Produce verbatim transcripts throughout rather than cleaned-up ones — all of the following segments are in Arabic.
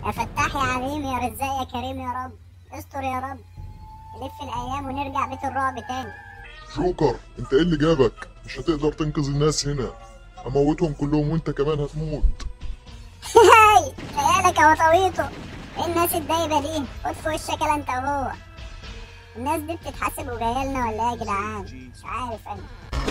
يا فتاح يا عليم يا رزاق يا كريم يا رب، استر يا رب، نلف الايام ونرجع بيت الرعب تاني. جوكر انت ايه اللي جابك؟ مش هتقدر تنقذ الناس هنا، هموتهم كلهم وانت كمان هتموت. هاي خيالك يا وطويطه، ايه الناس الدايبه دي؟ خد في وشك يلا انت وهو. الناس دي بتتحاسب وجايه لنا ولا ايه يا جدعان؟ مش عارف انا.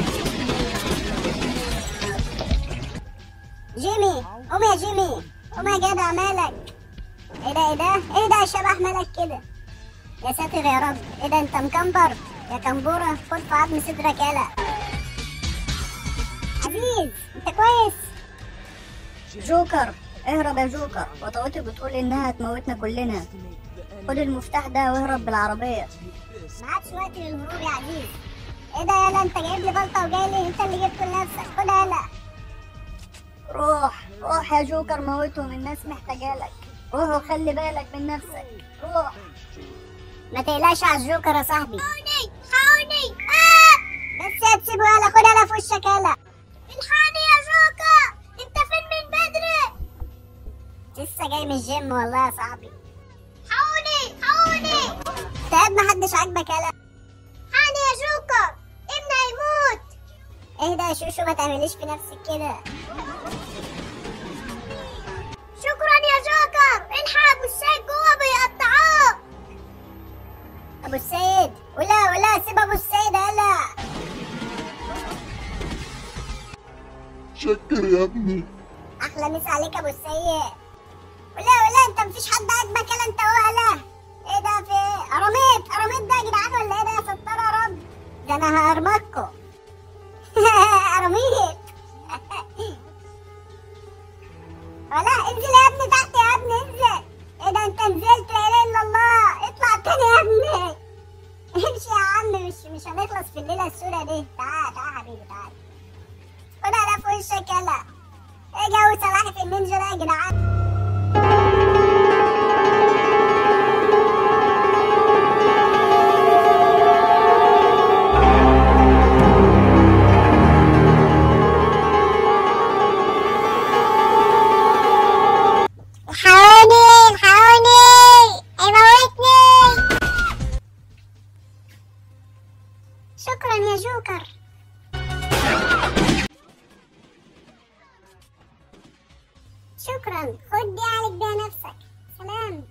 جيمي قوم يا جيمي، قوم يا جدع مالك؟ ايه ده ايه ده ايه ده يا شبح مالك كده؟ يا ساتر يا رب، ايه ده انت مكمبر يا كمبوره؟ خد في عظم صدرك يلا. عزيز انت كويس؟ جوكر اهرب يا جوكر، وطويتي بتقول انها هتموتنا كلنا. خد المفتاح ده واهرب بالعربية. ما عادش وقت للهروب يا عزيز. ايه ده يلا انت جايب لي بلطة وجاي لي انت اللي جبته لنفسك، خدها يلا. روح روح يا جوكر موتهم، الناس محتاجة لك. روح وخلي بالك من نفسك، روح. ما تقلقش على الجوكر يا صاحبي. حاوني حاوني آه! بس يا تسيبه يلا، خد يلا في وشك يلا. الحقني يا جوكر، انت فين من بدري؟ لسه جاي من الجيم والله يا صاحبي. حاوني حاوني تعب محدش عاجبك يلا. حقني يا جوكر ابني هيموت. اهدى يا شوشو ما تعمليش في نفسك كده. شكرا يا جوكر، الحق ابو السيد جوه بيقطعوه. ابو السيد ولا ولا سيب ابو السيد يلا. شكر يا ابني. احلى مسا عليك ابو السيد. ولا ولا انت مفيش حد عاجبك يلا انت ولا ايه ده؟ في ايه؟ قراميط قراميط ده يا جدعان ولا ايه ده؟ يا ستار يا رب، ده انا هرمكوا. قراميط. ولا انزل يا ابني تحت يا ابني انزل. ايه ده انت نزلت؟ لا اله الا الله، اطلع تاني يا ابني. امشي يا عم، مش مش هنخلص في الليله السوداء دي. تعال تعال حبيبي تعال، خدها ده في وشك يلا. ايه جو سلاحف النينجا ده يا جدعان؟ الحقوني الحقوني هيموتني. شكرا يا جوكر. شكرا، خد دي عالج بيها نفسك. سلام.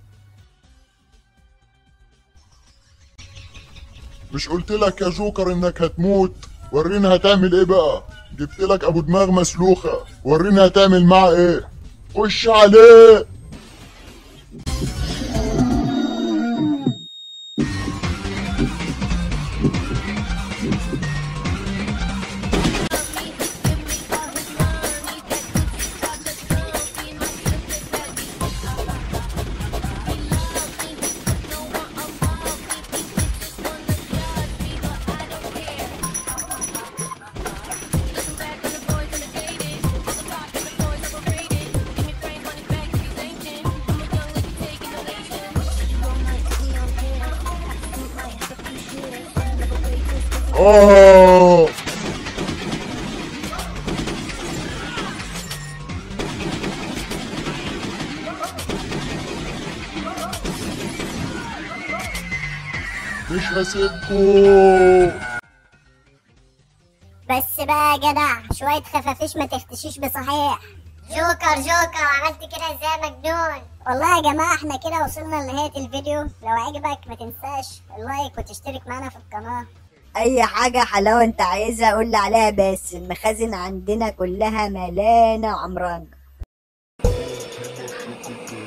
مش قلت لك يا جوكر انك هتموت؟ ورينا هتعمل ايه بقى. جبت لك ابو دماغ مسلوخه، ورينا هتعمل معاه ايه. خش عليه. اوه مش هسيبكوا. بس بقى يا جدع شوية خفافيش ما تختشيش بصحيح. جوكر جوكر عملت كده ازاي مجنون؟ والله يا جماعة احنا كده وصلنا لنهاية الفيديو. لو عجبك ما تنساش اللايك وتشترك معنا في القناة. اي حاجة حلاوة انت عايزها قول لي عليها، بس المخازن عندنا كلها ملانة وعمرانة.